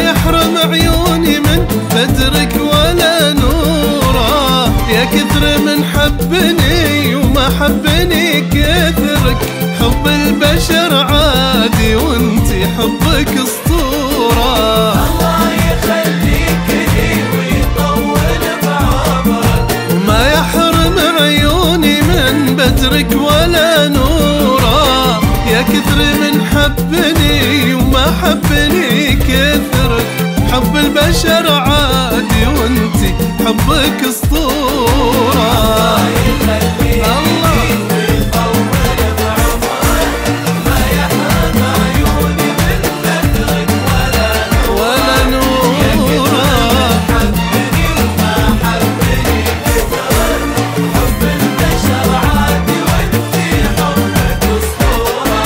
يحرم عيوني من بدرك ولا نوره، يا كثر من حبني وما حبني كثرك، حب البشر عادي وانتي حبك اسطوره. الله يخليك لي ويطول بعمرك، وما يحرم عيوني من بدرك ولا نوره، يا كثر من حبني وما حبني كثرك، حب البشر عادي وانتي حبك اسطوره. الله يخليك لي ويطول بعمرك، ما يحرم عيوني من بدرك ولا نوره، يا كثر من حبني وما حبني كثرك، حب البشر عادي وانتي حبك اسطوره.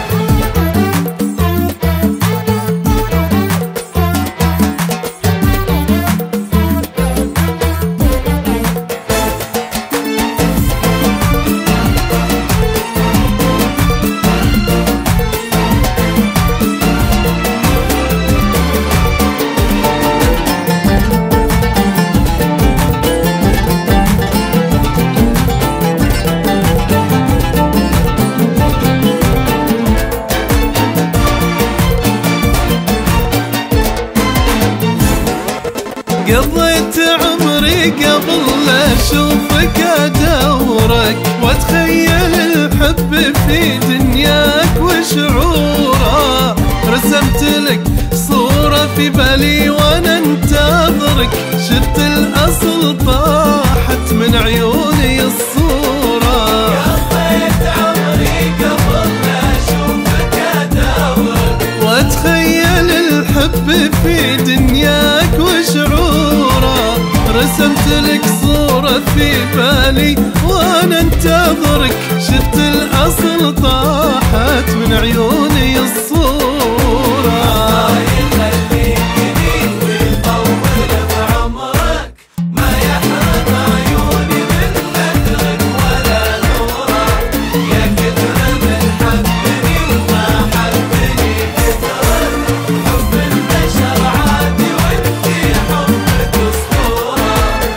قضيت عمري قبل لا اشوفك ادورك، واتخيل الحب في دنياك وشعوره، رسمت لك صورة في بالي وانا انتظرك، شفت الاصل طاحت من عيوني الصورة. قضيت عمري قبل لا اشوفك ادورك، واتخيل الحب في دنياك وشعوره، رسمت لك صورة في بالي وانا انتظرك، شفت الاصل طاحت من عيوني الصورة. الله يخليك لي ويطول بعمرك، ما يحرم عيوني من بدرك ولا نوره، يا كثر من حبني وما حبني كثرك، حب البشر عادي وانتي حبك اسطوره.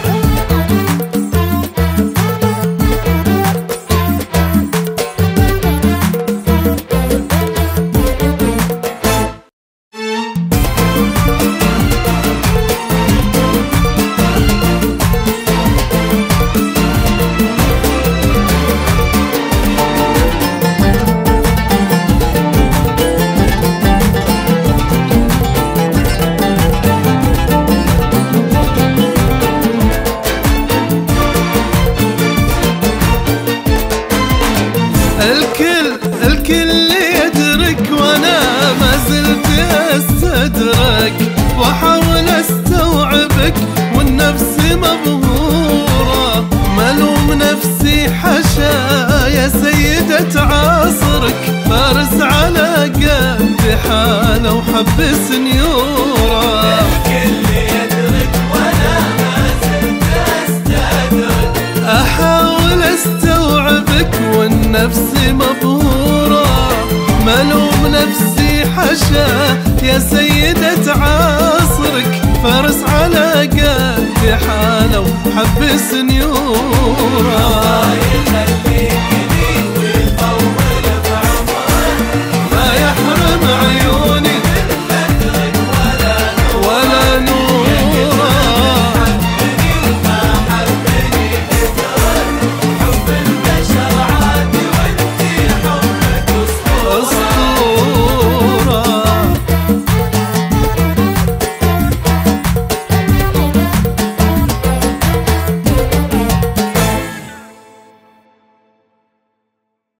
الكل يدرك وانا ما زلت استدرك، واحاول استوعبك والنفس مبهورة، ملوم نفسي حشا يا سيدة عصرك، فارس على قد حاله وحب سنيورة. الكل يدرك وانا ما زلت استدرك، احاول استوعبك والنفس مبهورة، ملوم نفسي حشا يا سيدة عصرك، فارس على قد حاله وحب سنيورة. الله يخليك